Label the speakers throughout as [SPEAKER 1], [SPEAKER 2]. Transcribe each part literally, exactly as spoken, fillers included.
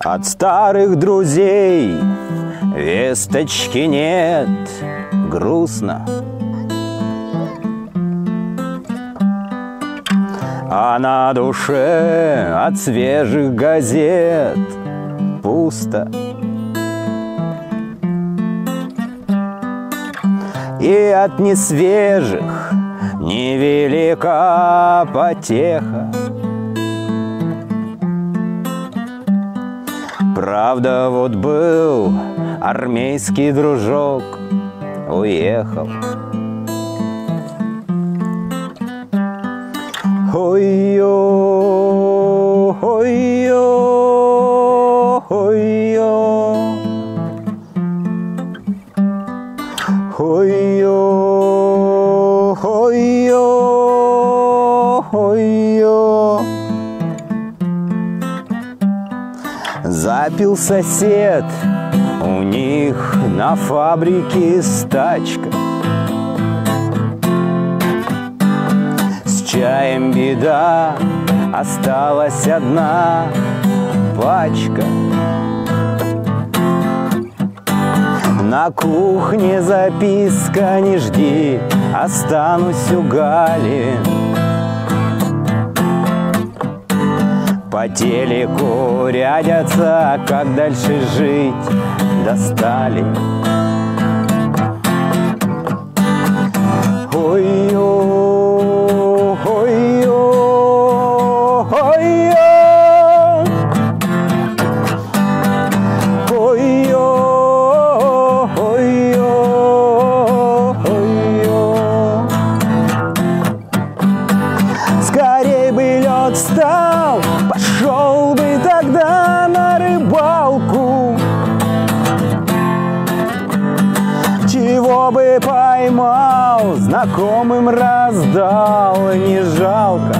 [SPEAKER 1] От старых друзей весточки нет, грустно. А на душе от свежих газет пусто. И от несвежих невелика потеха. Правда, вот был армейский дружок, уехал. Ой-ё, ой-ё, ой-ё, ой-ё, ой-ё, ой-ё. Запил сосед, у них на фабрике стачка. С чаем беда, осталась одна пачка. На кухне записка: не жди, останусь у Гали. По телеку рядятся, как дальше жить, достали. Ой-ё, ой-ё, ой-ё, ой-ё, ой-ё, ой-ё. Скорей бы лед встал, пошел бы тогда на рыбалку. Чего бы поймал, знакомым раздал, не жалко.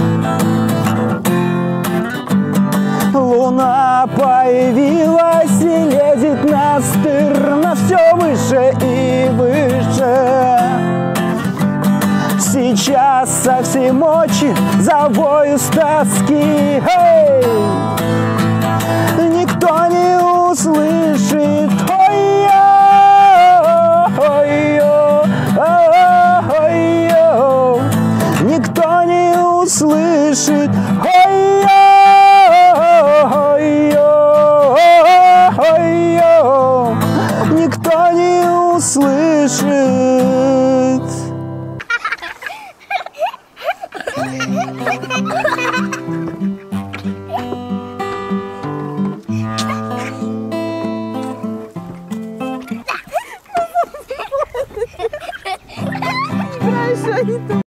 [SPEAKER 1] Луна появилась и лезет настырно все выше и выше. Сейчас совсем мочи завою с тоски. Эй! Никто не услышит. Ой-ё, ой-ё, ой-ё. Никто не услышит. Ой-ё, ой-ё, ой-ё. Никто не услышит.
[SPEAKER 2] Хорошо,